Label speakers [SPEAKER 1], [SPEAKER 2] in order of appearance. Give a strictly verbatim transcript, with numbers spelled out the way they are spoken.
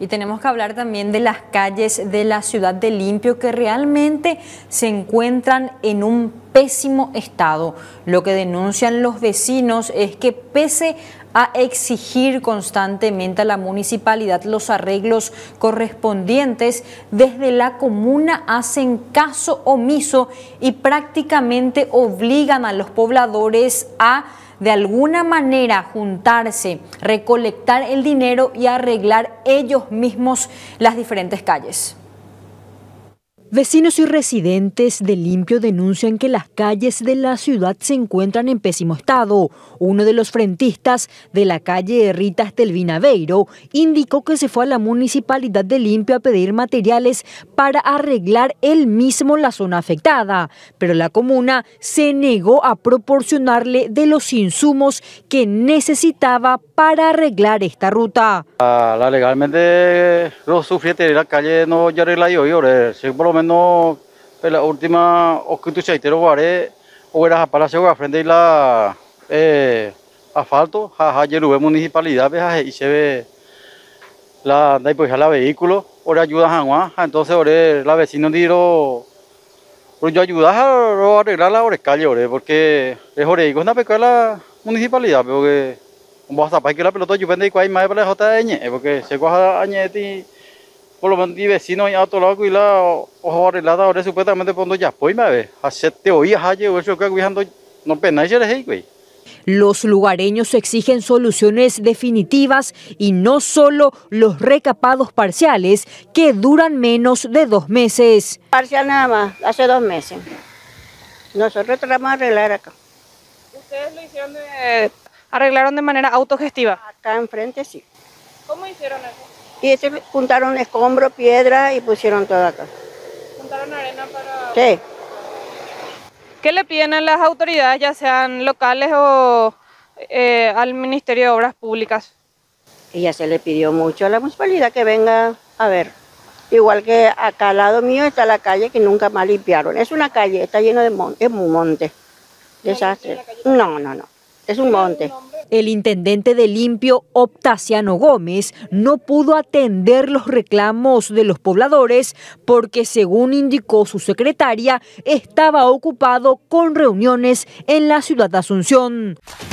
[SPEAKER 1] Y tenemos que hablar también de las calles de la ciudad de Limpio que realmente se encuentran en un pésimo estado. Lo que denuncian los vecinos es que pese a exigir constantemente a la municipalidad los arreglos correspondientes, desde la comuna hacen caso omiso y prácticamente obligan a los pobladores a de alguna manera juntarse, recolectar el dinero y arreglar ellos mismos las diferentes calles. Vecinos y residentes de Limpio denuncian que las calles de la ciudad se encuentran en pésimo estado. Uno de los frentistas de la calle Rita Estelvina Beiro indicó que se fue a la municipalidad de Limpio a pedir materiales para arreglar él mismo la zona afectada, pero la comuna se negó a proporcionarle de los insumos que necesitaba para arreglar esta ruta.
[SPEAKER 2] La, la legalmente los sufrientes de la calle no ya arregla yo, yo por lo menos no, la última oscuridad chaitero guaré o era para hacer frente a la eh, asfalto, jaja, yerube municipalidad, y se ve la pues la vehículo, ahora ayuda a entonces ahora la vecino diro, pues yo ayuda a arreglar la calle, porque es hora y con una pequeña la municipalidad, porque vamos a tapar que la pelota yo vende y cuál más para la jota de porque se coja añeti por lo menos mi vecino y a otro lado y la ojo arreglada ahora supuestamente cuando ya pues me ve hace te oías ayer o eso que cuidando no pena y eres güey.
[SPEAKER 1] Los lugareños exigen soluciones definitivas y no solo los recapados parciales que duran menos de dos meses.
[SPEAKER 3] Parcial nada más, hace dos meses. Nosotros tratamos de arreglar acá.
[SPEAKER 4] ¿Ustedes lo hicieron de, arreglaron de manera autogestiva?
[SPEAKER 3] Acá enfrente sí.
[SPEAKER 4] ¿Cómo hicieron eso?
[SPEAKER 3] Y se juntaron escombro, piedra y pusieron todo acá.
[SPEAKER 4] ¿Juntaron arena para...?
[SPEAKER 3] Sí.
[SPEAKER 4] ¿Qué le piden a las autoridades, ya sean locales o eh, al Ministerio de Obras Públicas?
[SPEAKER 3] Y ya se le pidió mucho a la municipalidad que venga a ver. Igual que acá al lado mío está la calle que nunca más limpiaron. Es una calle, está lleno de monte, es un monte. Desastre. No, no, no. Es un monte.
[SPEAKER 1] El intendente de Limpio, Optaciano Gómez, no pudo atender los reclamos de los pobladores porque, según indicó su secretaria, estaba ocupado con reuniones en la ciudad de Asunción.